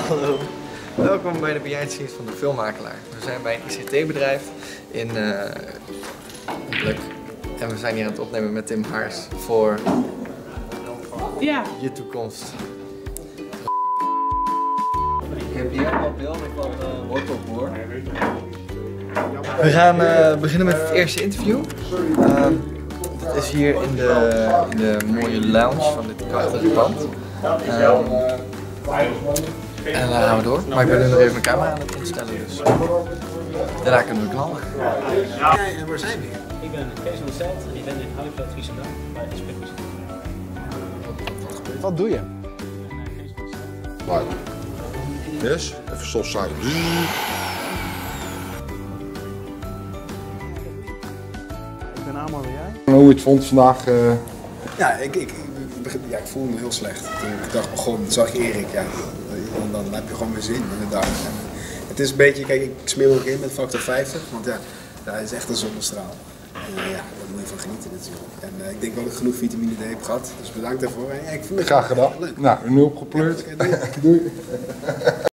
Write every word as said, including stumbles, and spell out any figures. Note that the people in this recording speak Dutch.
Hallo, welkom bij de behind scenes van de Filmmakelaar. We zijn bij een I C T-bedrijf in uh, Pluk. En we zijn hier aan het opnemen met Tim Haars voor ja. je toekomst. Ik heb hier al beelden van uh, wortelboer. We gaan uh, beginnen met het eerste interview. Uh, het is hier in de, in de mooie lounge van dit prachtige pand. Uh, en dan gaan we door. Maar ik ben nu nog even mijn camera aan het instellen, dus daarna kunnen we knallen. En waar zijn we hier? Ik ben Kees van het Zeld en ik ben in Holyveld, Friesland bij Spectrum. Wat doe je? Ik ben Kees van het Zeld. Right. Yes, even soft side. Ik ben Amor en jij? Hoe je het vond vandaag? Uh... Ja, ik, ik, ik, ja, ik voelde me heel slecht. Toen ik dacht begon, zag je Erik, ja, dan, dan heb je gewoon weer zin inderdaad. En het is een beetje, kijk, ik smeel ook in met factor vijftig, want ja, dat is echt een zonnestraal. En uh, ja, daar moet je van genieten natuurlijk. En uh, ik denk wel dat ik genoeg vitamine D heb gehad, dus bedankt daarvoor. En, ja, ik vond het Graag gedaan. leuk. Nou, nu opgepleurd. Ja, okay, doei. Doei.